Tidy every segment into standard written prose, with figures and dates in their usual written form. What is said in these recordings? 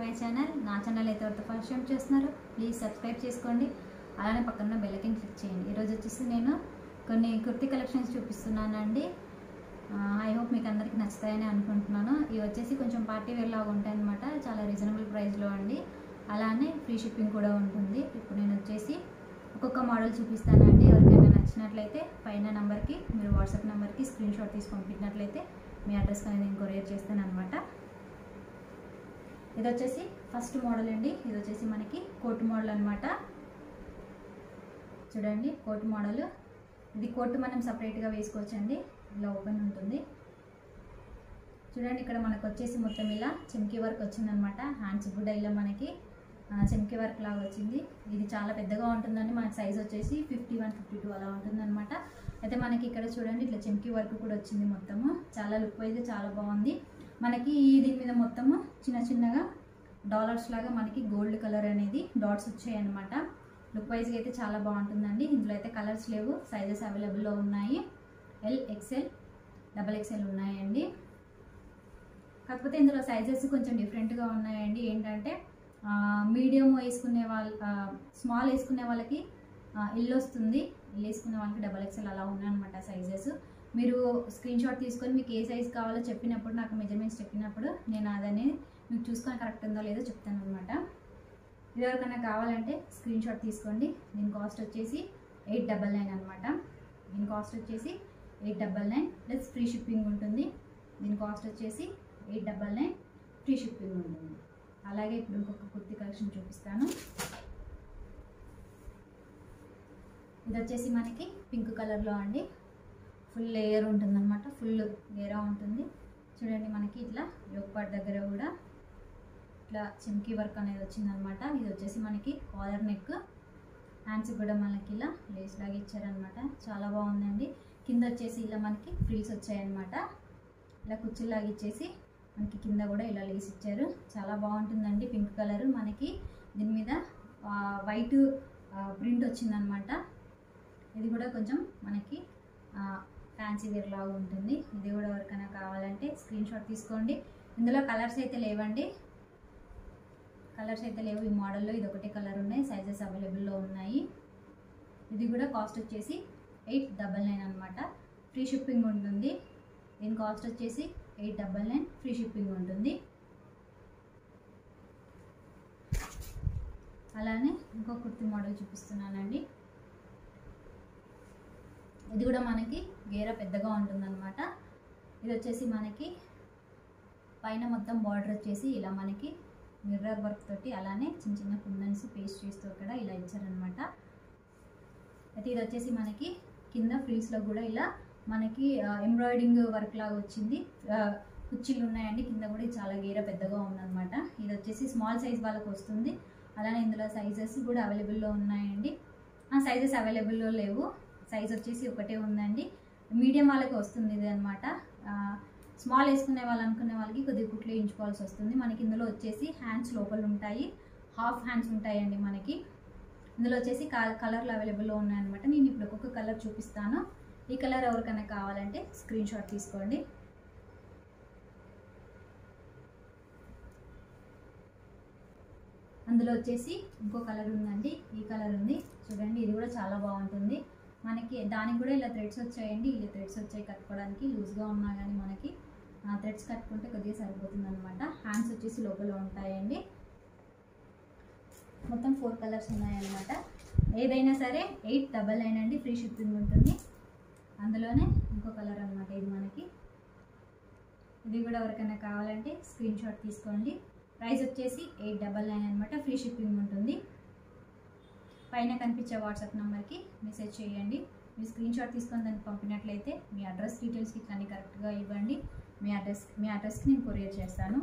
My channel. నా channel అయితే ఎవరితో ఫస్ట్ టైం చేస్తున్నారు ప్లీజ్ సబ్స్క్రైబ్ చేసుకోండి, అలానే పక్కన బెల్ ఐకాన్ క్లిక్ చేయండి. ఈరోజు వచ్చేసి నేను కొన్ని కుర్తీ కలెక్షన్స్ చూపిస్తున్నానండి. ఐ హోప్ మీకు అందరికీ నచ్చుతాయని అనుకుంటున్నాను. ఇవి వచ్చేసి కొంచెం పార్టీ వేర్ లాగా ఉంటాయి అన్నమాట, చాలా రీజనబుల్ ప్రైస్లో అండి. అలానే ఫ్రీ షిప్పింగ్ కూడా ఉంటుంది. ఇప్పుడు నేను వచ్చేసి ఒక్కొక్క మోడల్ చూపిస్తానండి. ఎవరికైనా నచ్చినట్లయితే పైన నెంబర్కి మీరు వాట్సాప్ నెంబర్కి స్క్రీన్ షాట్ తీసి పంపించినట్లయితే మీ అడ్రస్కి అనేది నేను కొరియర్ చేస్తాను అనమాట. ఇది వచ్చేసి ఫస్ట్ మోడల్ అండి. ఇది వచ్చేసి మనకి కోట్ మోడల్ అనమాట. చూడండి కోట్ మోడల్. ఇది కోట్ మనం సపరేట్గా వేసుకోవచ్చండి. ఇలా ఓపెన్ ఉంటుంది. చూడండి ఇక్కడ మనకు వచ్చేసి మొత్తం ఇలా చెమ్కీ వర్క్ వచ్చిందనమాట. హ్యాండ్స్ కూడా ఇలా మనకి చెమ్కీ వర్క్ లాగా వచ్చింది. ఇది చాలా పెద్దగా ఉంటుందండి. మనకి సైజ్ వచ్చేసి 51, 52 అలా ఉంటుందన్నమాట. అయితే మనకి ఇక్కడ చూడండి ఇట్లా చెమ్కీ వర్క్ కూడా వచ్చింది మొత్తము. చాలా లుక్ వైజ్ చాలా బాగుంది. మనకి దీని మీద మొత్తము చిన్న చిన్నగా డాలర్స్ లాగా మనకి గోల్డ్ కలర్ అనేది డాట్స్ వచ్చాయి అనమాట. లుక్ వైజ్గా అయితే చాలా బాగుంటుందండి. ఇందులో అయితే కలర్స్ లేవు, సైజెస్ అవైలబుల్లో ఉన్నాయి. ఎల్, ఎక్స్ఎల్, XXL ఉన్నాయండి. కాకపోతే ఇందులో సైజెస్ కొంచెం డిఫరెంట్గా ఉన్నాయండి. ఏంటంటే మీడియం వేసుకునే స్మాల్ వేసుకునే వాళ్ళకి ఎల్ వస్తుంది, ఎల్ వేసుకునే వాళ్ళకి XXL అలా ఉన్నాయన్నమాట సైజెస్. మీరు స్క్రీన్ షాట్ తీసుకొని మీకు ఏ సైజ్ కావాలో చెప్పినప్పుడు, నాకు మెజర్మెంట్స్ చెప్పినప్పుడు నేను అదనే మీకు చూసుకొని కరెక్ట్ ఉందో లేదో చెప్తాను అనమాట. ఇది ఎవరికైనా కావాలంటే స్క్రీన్ షాట్ తీసుకోండి. దీని కాస్ట్ వచ్చేసి 899 అనమాట. దీని కాస్ట్ వచ్చేసి 899 ప్లస్ ఫ్రీ షిప్పింగ్ ఉంటుంది. దీని కాస్ట్ వచ్చేసి 899 ఫ్రీ షిప్పింగ్ ఉంటుంది. అలాగే ఇప్పుడు ఇంకొక కుర్తీ కలెక్షన్ చూపిస్తాను. ఇది వచ్చేసి మనకి పింక్ కలర్లో అండి. ఫుల్ లేయర్ ఉంటుందన్నమాట, ఫుల్ గేరా ఉంటుంది. చూడండి మనకి ఇట్లా యోక్ పార్ట్ దగ్గర కూడా ఇట్లా చెమ్కీ వర్క్ అనేది వచ్చిందనమాట. ఇది వచ్చేసి మనకి కాలర్ నెక్. హ్యాండ్స్ కూడా మనకి ఇలా లేస్ లాగా ఇచ్చారనమాట. చాలా బాగుందండి. కింద వచ్చేసి ఇలా మనకి ఫ్రిల్స్ వచ్చాయన్నమాట. ఇలా కుర్చీలాగా ఇచ్చేసి మనకి కింద కూడా ఇలా లేస్ ఇచ్చారు. చాలా బాగుంటుందండి. పింక్ కలర్ మనకి దీని మీద వైట్ ప్రింట్ వచ్చిందనమాట. ఇది కూడా కొంచెం మనకి ఫ్యాన్సీ వేర్ లాగా ఉంటుంది. ఇది కూడా ఎవరికైనా కావాలంటే స్క్రీన్ షాట్ తీసుకోండి. ఇందులో కలర్స్ అయితే లేవండి, కలర్స్ అయితే లేవు ఈ మోడల్లో. ఇది ఒకటే కలర్ ఉన్నాయి, సైజెస్ అవైలబుల్లో ఉన్నాయి. ఇది కూడా కాస్ట్ వచ్చేసి 899 అనమాట. ఫ్రీ షిప్పింగ్ ఉంటుంది. దీని కాస్ట్ వచ్చేసి 899 ఫ్రీ షిప్పింగ్ ఉంటుంది. అలానే ఇంకో కుర్తీ మోడల్ చూపిస్తున్నానండి. ఇది కూడా మనకి గేరా పెద్దగా ఉంటుందన్నమాట. ఇది వచ్చేసి మనకి పైన మొత్తం బార్డర్ వచ్చేసి ఇలా మనకి మిర్రర్ వర్క్ తోటి, అలానే చిన్న చిన్న కుందన్స్ పేస్ట్ చేస్తూ ఇక్కడ ఇలా ఇచ్చారనమాట. అయితే ఇది వచ్చేసి మనకి కింద ఫ్రిల్స్లో కూడా ఇలా మనకి ఎంబ్రాయిడింగ్ వర్క్ లాగా వచ్చింది. కుర్చీలు ఉన్నాయండి కింద కూడా. ఇది చాలా గేర పెద్దగా ఉందన్నమాట. ఇది వచ్చేసి స్మాల్ సైజ్ వాళ్ళకి వస్తుంది. అలానే ఇందులో సైజెస్ కూడా అవైలబుల్లో ఉన్నాయండి. సైజెస్ అవైలబుల్లో లేవు, సైజ్ వచ్చేసి ఒకటే ఉందండి. మీడియం వాళ్ళకి వస్తుంది ఇది అనమాట. స్మాల్ వేసుకునే వాళ్ళు అనుకునే వాళ్ళకి కొద్దిగా కుట్లు వేయించుకోవాల్సి వస్తుంది. మనకి ఇందులో వచ్చేసి హ్యాండ్స్ లోపల ఉంటాయి, హాఫ్ హ్యాండ్స్ ఉంటాయండి మనకి. ఇందులో వచ్చేసి కలర్లు అవైలబుల్లో ఉన్నాయన్నమాట. నేను ఇప్పుడు ఒక్కొక్క కలర్ చూపిస్తాను. ఈ కలర్ ఎవరికైనా కావాలంటే స్క్రీన్ షాట్ తీసుకోండి. అందులో వచ్చేసి ఇంకో కలర్ ఉందండి, ఈ కలర్ ఉంది. చూడండి ఇది కూడా చాలా బాగుంటుంది. మనకి దానికి కూడా ఇలా థ్రెడ్స్ వచ్చాయండి. ఇలా థ్రెడ్స్ వచ్చాయి కట్టుకోవడానికి. లూజ్గా ఉన్నా కానీ మనకి థ్రెడ్స్ కట్టుకుంటే కొద్దిగా సరిపోతుంది అనమాట. హ్యాండ్స్ వచ్చేసి లోపల ఉంటాయండి. మొత్తం 4 కలర్స్ ఉన్నాయన్నమాట. ఏదైనా సరే 899 అండి, ఫ్రీ షిప్పింగ్ ఉంటుంది. అందులోనే ఇంకో కలర్ అనమాట ఇది మనకి. ఇది కూడా ఎవరికైనా కావాలంటే స్క్రీన్ షాట్ తీసుకోండి. ప్రైస్ వచ్చేసి 899 అనమాట. ఫ్రీ షిప్పింగ్ ఉంటుంది. పైన కనిపించే వాట్సాప్ నెంబర్కి మెసేజ్ చేయండి. మీరు స్క్రీన్ షాట్ తీసుకొని దాన్ని పంపినట్లయితే మీ అడ్రస్ డీటెయిల్స్కి ఇట్లా కరెక్ట్గా ఇవ్వండి. మీ అడ్రస్కి నేను కొరియర్ చేస్తాను.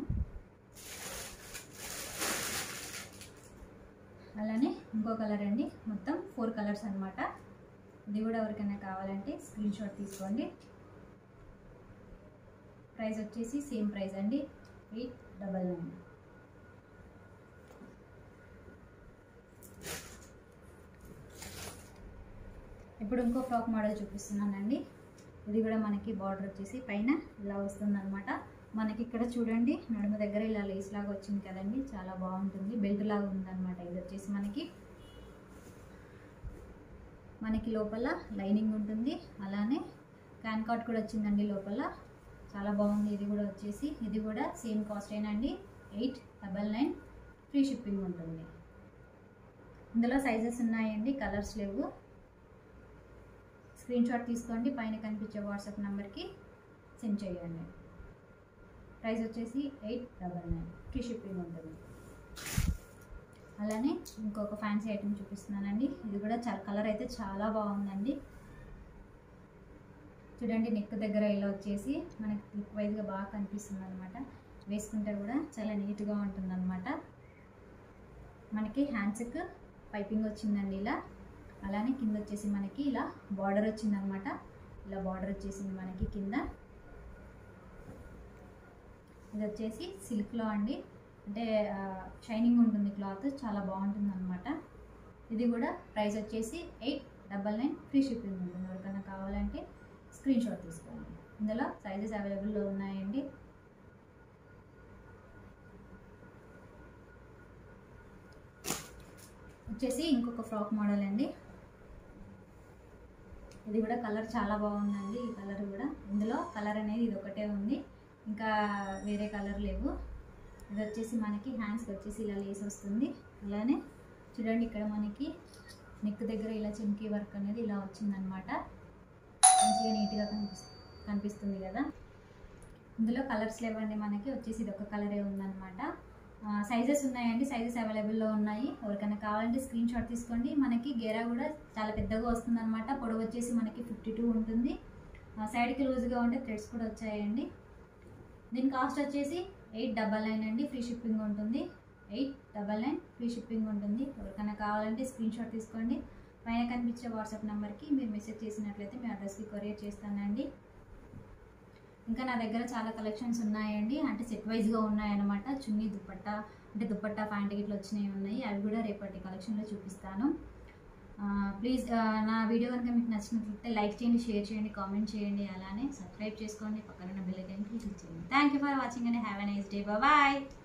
అలానే ఇంకో కలర్ అండి. మొత్తం 4 కలర్స్ అనమాట. ఇది కూడా ఎవరికైనా కావాలంటే స్క్రీన్ షాట్ తీసుకోండి. ప్రైస్ వచ్చేసి సేమ్ ప్రైస్ అండి, 899. ఇప్పుడు ఇంకో ఫ్రాక్ మోడల్ చూపిస్తున్నానండి. ఇది కూడా మనకి బార్డర్ వచ్చేసి పైన ఇలా వస్తుందన్నమాట. మనకి ఇక్కడ చూడండి నడుము దగ్గర ఇలా లేస్ లాగా వచ్చింది కదండి, చాలా బాగుంటుంది. బెల్ట్ లాగా ఉందన్నమాట. ఇది వచ్చేసి మనకి లోపల లైనింగ్ ఉంటుంది, అలానే క్యాన్ కాట్ కూడా వచ్చిందండి లోపల. చాలా బాగుంది. ఇది కూడా వచ్చేసి ఇది కూడా సేమ్ కాస్ట్ అయినండి 899, ఫ్రీ షిప్పింగ్ ఉంటుంది. ఇందులో సైజెస్ ఉన్నాయండి, కలర్స్ లేవు. స్క్రీన్ షాట్ తీసుకోండి, పైన కనిపించే వాట్సాప్ నెంబర్కి సెండ్ చేయండి. ప్రైస్ వచ్చేసి 899, ఫ్రీ షిప్పింగ్ ఉంటుంది. అలానే ఇంకొక ఫ్యాన్సీ ఐటమ్ చూపిస్తున్నానండి. ఇది కూడా కలర్ అయితే చాలా బాగుందండి. చూడండి నెక్ దగ్గర ఇలా వచ్చేసి మనకి లుక్ వైజ్గా బాగా కనిపిస్తుంది అనమాట. వేసుకుంటే కూడా చాలా నీట్గా ఉంటుంది అనమాట. మనకి హ్యాండ్స్కి పైపింగ్ వచ్చిందండి ఇలా. అలానే కింద వచ్చేసి మనకి ఇలా బార్డర్ వచ్చిందనమాట. ఇలా బార్డర్ వచ్చేసింది మనకి కింద. ఇది వచ్చేసి సిల్క్లో అండి, అంటే షైనింగ్ ఉంటుంది క్లాత్, చాలా బాగుంటుంది అనమాట. ఇది కూడా ప్రైస్ వచ్చేసి 899, ఫ్రీ షిప్పింగ్ ఉంటుంది. ఎవరికైనా కావాలంటే స్క్రీన్ షాట్ తీసుకోండి. ఇందులో సైజెస్ అవైలబుల్లో ఉన్నాయండి. వచ్చేసి ఇంకొక ఫ్రాక్ మోడల్ అండి. ఇది కూడా కలర్ చాలా బాగుందండి. ఈ కలర్ కూడా, ఇందులో కలర్ అనేది ఇది ఒకటే ఉంది, ఇంకా వేరే కలర్ లేవు. ఇది వచ్చేసి మనకి హ్యాండ్స్కి వచ్చేసి ఇలా లేస్ వస్తుంది. అలానే చూడండి ఇక్కడ మనకి నెక్ దగ్గర ఇలా చెంకీ వర్క్ అనేది ఇలా వచ్చిందనమాట. మంచిగా నీట్గా కనిపిస్తుంది కదా. ఇందులో కలర్స్ లేవండి, మనకి వచ్చేసి ఇది ఒక కలరే ఉందన్నమాట. సైజెస్ ఉన్నాయండి, సైజెస్ అవైలబుల్లో ఉన్నాయి. ఎవరికైనా కావాలంటే స్క్రీన్ షాట్ తీసుకోండి. మనకి గేరా కూడా చాలా పెద్దగా వస్తుంది అనమాట. పొడవు వచ్చేసి మనకి 52 ఉంటుంది. సైడ్కి లూజ్గా ఉంటే థ్రెడ్స్ కూడా వచ్చాయండి. దీని కాస్ట్ వచ్చేసి 899 అండి, ఫ్రీ షిప్పింగ్ ఉంటుంది. 899, ఫ్రీ షిప్పింగ్ ఉంటుంది. ఎవరికైనా కావాలంటే స్క్రీన్ షాట్ తీసుకోండి. పైన కనిపించే వాట్సాప్ నెంబర్కి మీరు మెసేజ్ చేసినట్లయితే మీ అడ్రస్కి కొరియర్ చేస్తానండి. ఇంకా నా దగ్గర చాలా కలెక్షన్స్ ఉన్నాయండి, అంటే సెట్ వైజ్గా ఉన్నాయన్నమాట. చున్నీ దుప్పట్టా, అంటే దుప్పట్టా ప్యాంట్ గిట్ల వచ్చినవి ఉన్నాయి. అవి కూడా రేపటి కలెక్షన్లో చూపిస్తాను. ప్లీజ్ నా వీడియో కనుక మీకు నచ్చినట్లయితే లైక్ చేయండి, షేర్ చేయండి, కామెంట్ చేయండి. అలానే సబ్స్క్రైబ్ చేసుకోండి, పక్కన బెల్ ఐకాన్ క్లిక్ చేయండి. Thank you for watching and have a nice day. Bye.